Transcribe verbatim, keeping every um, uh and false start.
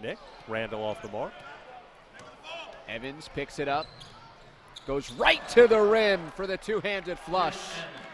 Nick. Randall off the mark. Evans picks it up. Goes right to the rim for the two-handed flush.